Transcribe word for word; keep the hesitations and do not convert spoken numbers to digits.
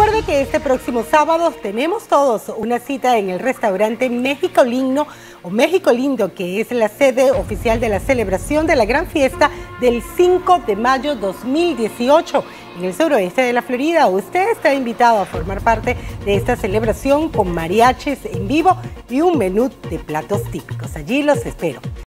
Recuerde que este próximo sábado tenemos todos una cita en el restaurante México Lindo o México Lindo, que es la sede oficial de la celebración de la gran fiesta del cinco de mayo dos mil dieciocho en el suroeste de la Florida. Usted está invitado a formar parte de esta celebración con mariachis en vivo y un menú de platos típicos. Allí los espero.